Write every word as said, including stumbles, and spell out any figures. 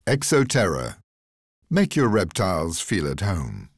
Exo Terra. Make your reptiles feel at home.